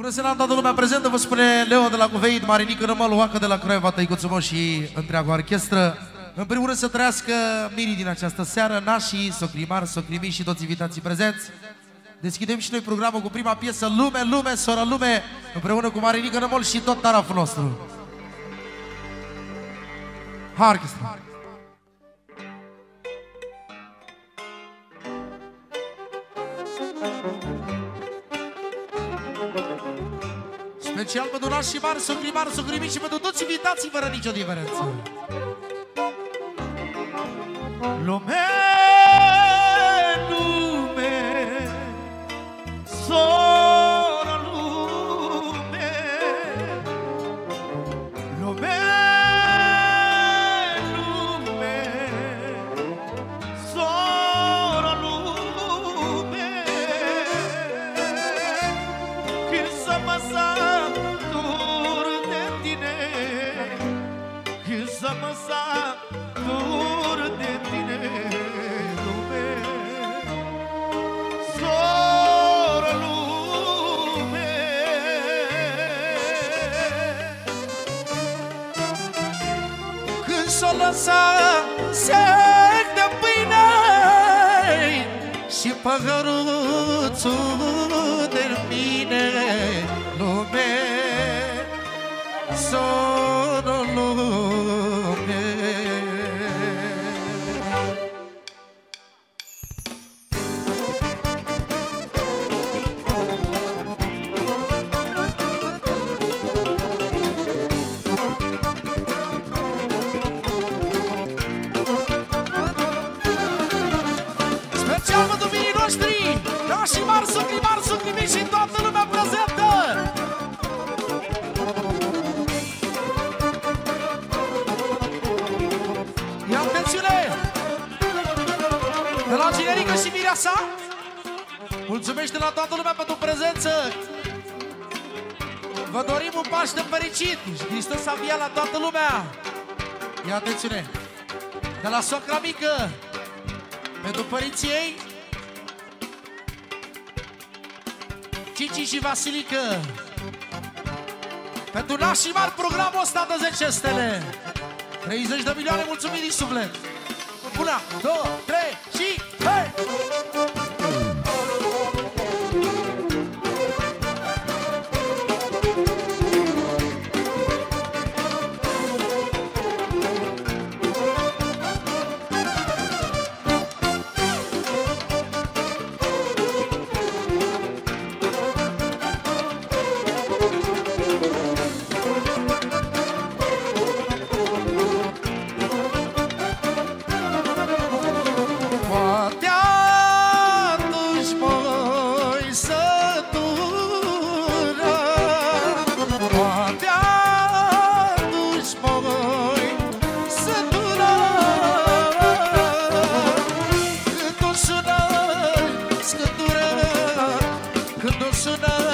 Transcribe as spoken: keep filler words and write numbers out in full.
Bună seara, toată lumea prezentă, vă spune Leo de la Cuveit, Marinică Rămăl, Oacă de la Craiova, Tăicuțul Moș și întreaga orchestră. În primul rând să trăiască mirii din această seară, nașii, socrimari, socrimii și toți invitații prezenți. Deschidem și noi programul cu prima piesă, Lume, Lume, Sora Lume, împreună cu Marinică Rămăl și tot taraful nostru. Ha, orchestra! Special pentru nașii mari, socrimari, socrimii și pentru toți invitații fără nicio diferență. Lume, lume, sora lume, lume, lume, sora lume, când să mă satur de tine, când să mă satur de tine, lume, soră lume. Când s-o lăsa sec de pâine și păhăruțul de mine, lume, soră lume. Special pentru mirii noștri, nașii mari, socrimari, socrimii și toată lumea prezentă. Ia atențiune! De la Generică și Mireasa, mulțumește la toată lumea pentru prezență. Vă dorim un Paște fericit și Hristos a înviat la toată lumea. Ia atențiune! De la socra mică, pentru părinții ei, Cici și Vasilică, pentru nașii mari, programul ăsta de zece stele, treizeci de milioane, mulțumiri din suflet. Una, două, trei și hei! Când o sună